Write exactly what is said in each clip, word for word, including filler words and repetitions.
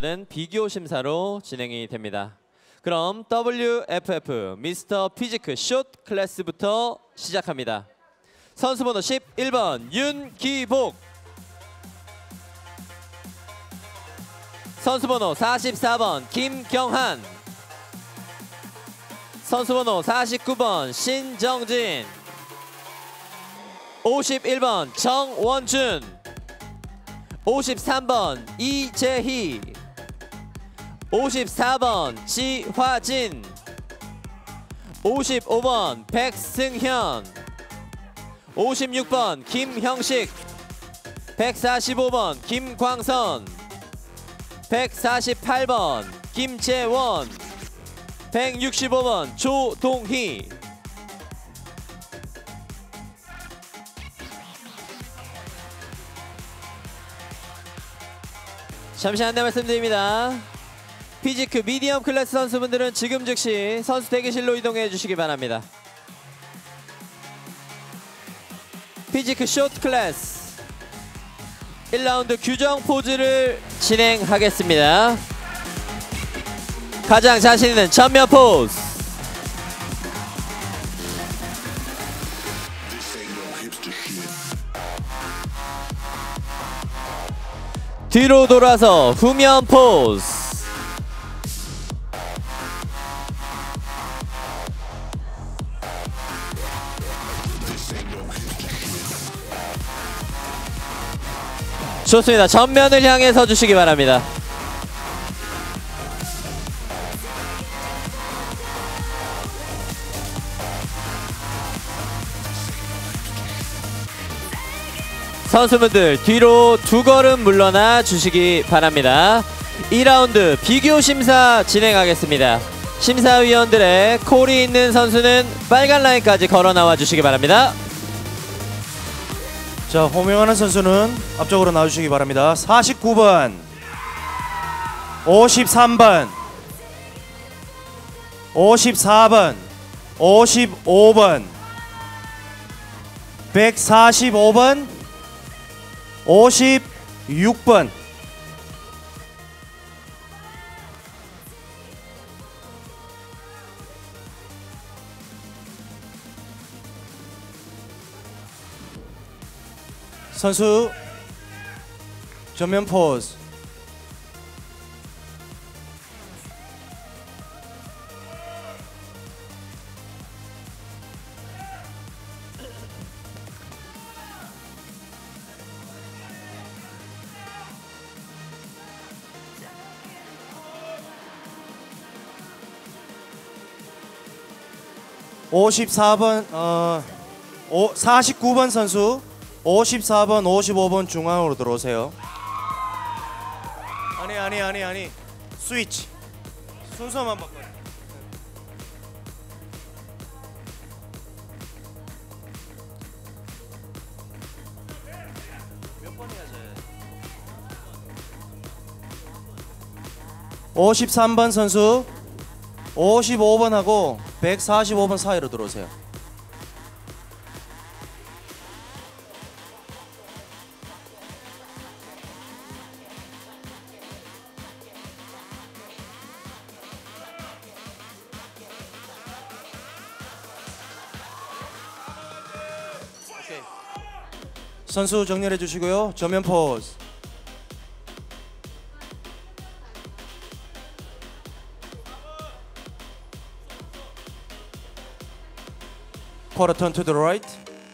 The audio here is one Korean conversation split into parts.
는 비교 심사로 진행이 됩니다. 그럼 더블유 에프 에프 미스터 피지크 숏 클래스부터 시작합니다. 선수 번호 십일 번 윤기복, 선수 번호 사십사 번 김경한, 선수 번호 사십구 번 신정진, 오십일 번 정원준, 오십삼 번 이재희, 오십사 번 지화진, 오십오 번 백승현, 오십육 번 김형식, 백사십오 번 김광선, 백사십팔 번 김재원, 백육십오 번 조동희. 잠시 안내 말씀드립니다. 피지크 미디엄 클래스 선수분들은 지금 즉시 선수 대기실로 이동해 주시기 바랍니다. 피지크 숏 클래스 일 라운드 규정 포즈를 진행하겠습니다. 가장 자신 있는 전면 포즈. 뒤로 돌아서 후면 포즈. 좋습니다. 전면을 향해 서주시기 바랍니다. 선수분들 뒤로 두 걸음 물러나 주시기 바랍니다. 이 라운드 비교 심사 진행하겠습니다. 심사위원들의 콜이 있는 선수는 빨간 라인까지 걸어 나와 주시기 바랍니다. 자, 호명하는 선수는 앞쪽으로 나와주시기 바랍니다. 사십구 번, 오십삼 번, 오십사 번, 오십오 번, 백사십오 번, 오십육 번. 선수 전면 포즈. 오십사 번 어 오, 사십구 번 선수 오십사 번, 오십오 번 중앙으로 들어오세요. 아니 아니 아니 아니 스위치 순서만 바꿔. 몇 번이야 쟤? 오십삼 번 선수 오십오 번하고 백사십오 번 사이로 들어오세요. 선수 정렬해 주시고요. 전면 포즈. Quarter turn to the right.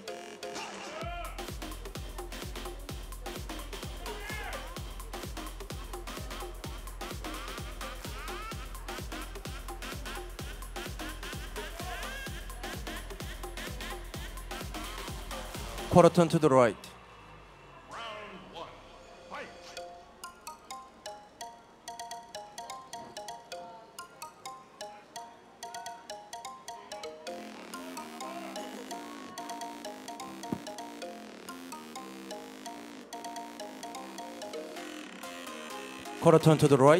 Quarter turn to the right. Quarter turn to the right.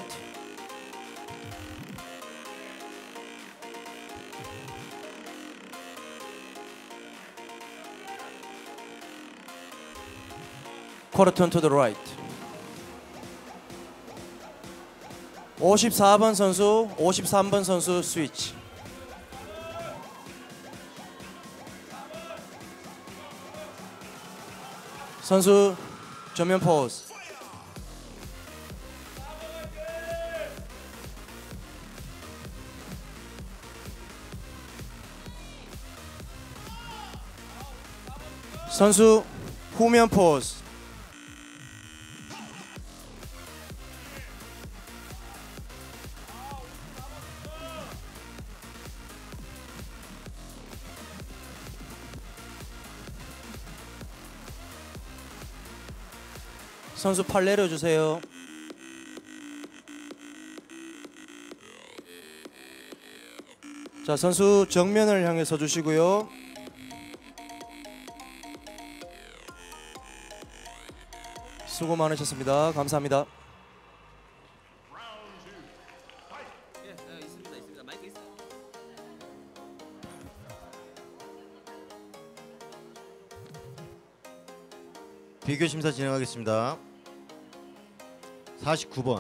Quarter turn to the right. 오십사 번 선수, 오십삼 번 선수 스위치. 선수 전면 포즈. 선수 후면 포즈. 선수 팔 내려주세요. 자, 선수 정면을 향해 서주시고요. 수고 많으셨습니다. 감사합니다. 비교 심사 진행하겠습니다. 사십구 번,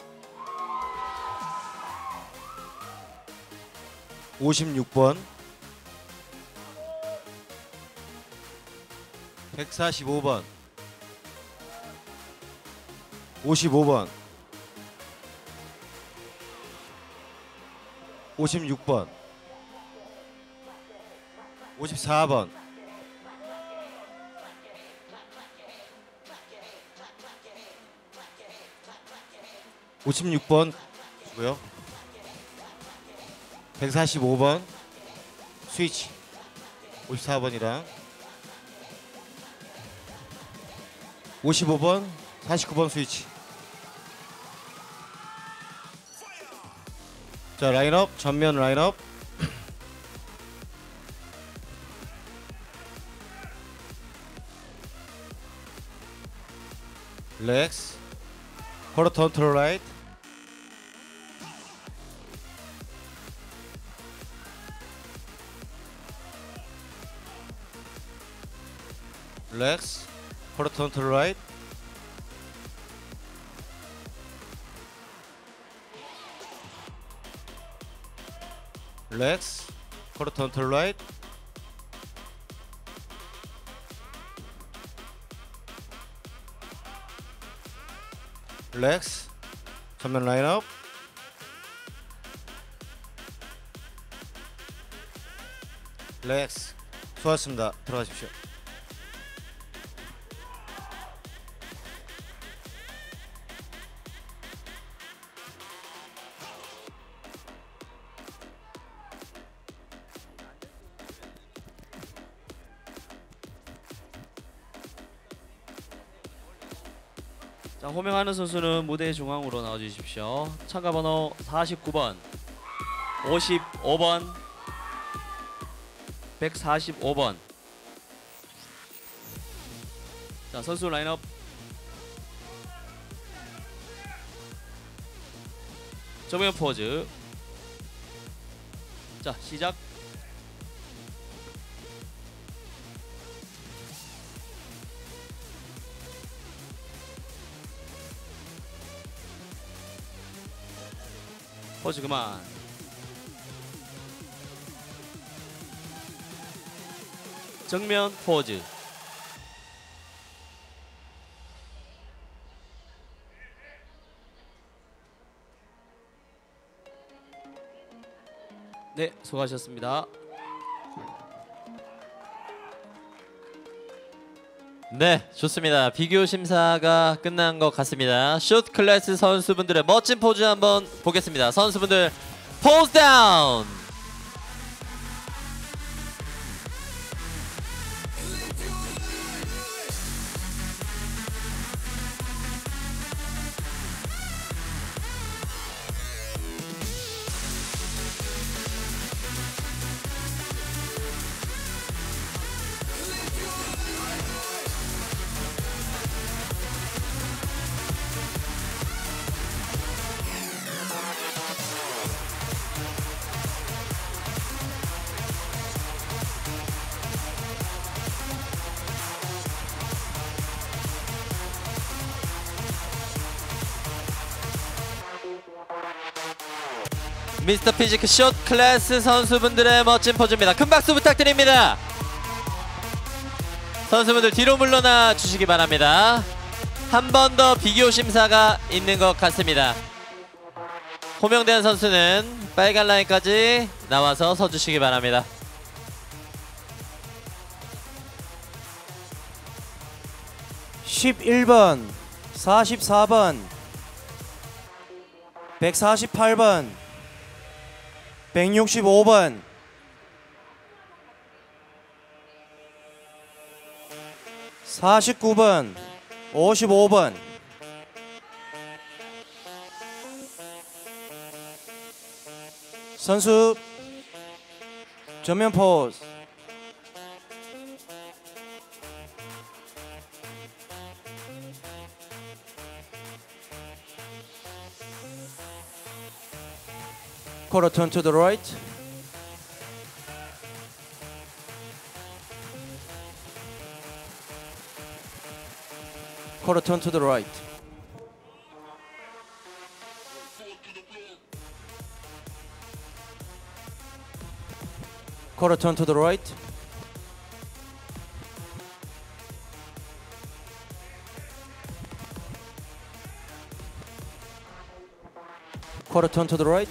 오십육 번, 백사십오 번, 오십오 번, 오십육 번, 오십사 번, 오십육 번 고요. 백사십오 번 스위치. 오십사 번이랑 오십오 번, 사십구 번 스위치. 자, 라인업, 전면 라인업. 렉스, quarter turn to the right. Legs, quarter turn to the right. Legs, quarter turn to the right. Legs, 전면 라인업. Legs, 수고하셨습니다. 들어가십시오. 자, 호명하는 선수는 무대 중앙으로 나와주십시오. 참가번호 사십구 번, 오십오 번, 백사십오 번. 자, 선수 라인업. 정면 포즈. 자, 시작. 포즈 그만. 정면 포즈. 네, 수고하셨습니다. 네, 좋습니다. 비교 심사가 끝난 것 같습니다. 숏 클래스 선수분들의 멋진 포즈 한번 보겠습니다. 선수분들 포즈 다운! 미스터 피지크 숏 클래스 선수분들의 멋진 포즈입니다. 큰 박수 부탁드립니다. 선수분들 뒤로 물러나 주시기 바랍니다. 한 번 더 비교 심사가 있는 것 같습니다. 호명된 선수는 빨간 라인까지 나와서 서주시기 바랍니다. 십일 번, 사십사 번, 백사십팔 번, 백육십오 번, 사십구 번, 오십오 번, 선수 전면 포즈. Quarter turn to the right. Quarter turn to the right. Quarter turn to the right. Quarter turn to the right.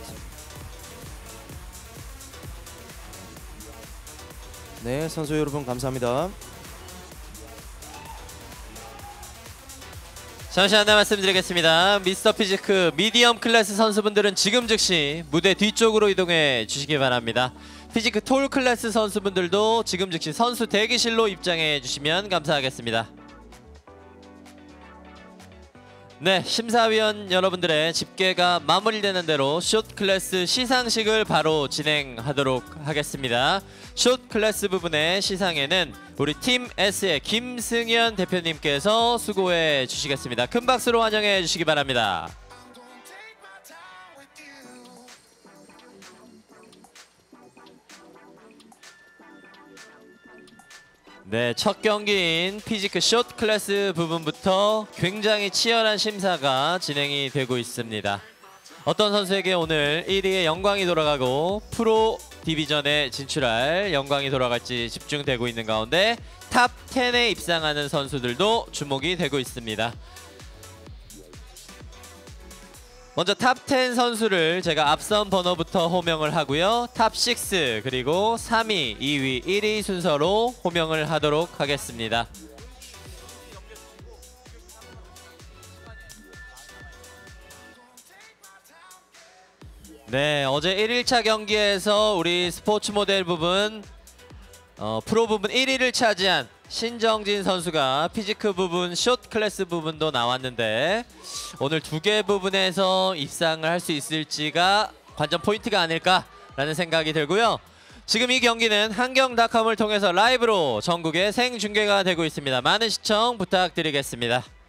네, 선수 여러분 감사합니다. 잠시 안내 말씀드리겠습니다. 미스터 피지크 미디엄 클래스 선수분들은 지금 즉시 무대 뒤쪽으로 이동해 주시기 바랍니다. 피지크 톨 클래스 선수분들도 지금 즉시 선수 대기실로 입장해 주시면 감사하겠습니다. 네, 심사위원 여러분들의 집계가 마무리되는 대로 숏 클래스 시상식을 바로 진행하도록 하겠습니다. 숏 클래스 부분의 시상에는 우리 팀 S의 김승현 대표님께서 수고해 주시겠습니다. 큰 박수로 환영해 주시기 바랍니다. 네, 첫 경기인 피지크 숏 클래스 부분부터 굉장히 치열한 심사가 진행이 되고 있습니다. 어떤 선수에게 오늘 일 위의 영광이 돌아가고 프로 디비전에 진출할 영광이 돌아갈지 집중되고 있는 가운데 탑 텐에 입상하는 선수들도 주목이 되고 있습니다. 먼저 탑 텐 선수를 제가 앞선 번호부터 호명을 하고요. 탑 육 그리고 삼 위, 이 위, 일 위 순서로 호명을 하도록 하겠습니다. 네, 어제 일 일차 경기에서 우리 스포츠 모델 부분 어, 프로 부분 일 위를 차지한 신정진 선수가 피지크 부분 숏 클래스 부분도 나왔는데 오늘 두 개 부분에서 입상을 할 수 있을지가 관전 포인트가 아닐까라는 생각이 들고요. 지금 이 경기는 한경닷컴을 통해서 라이브로 전국에 생중계가 되고 있습니다. 많은 시청 부탁드리겠습니다.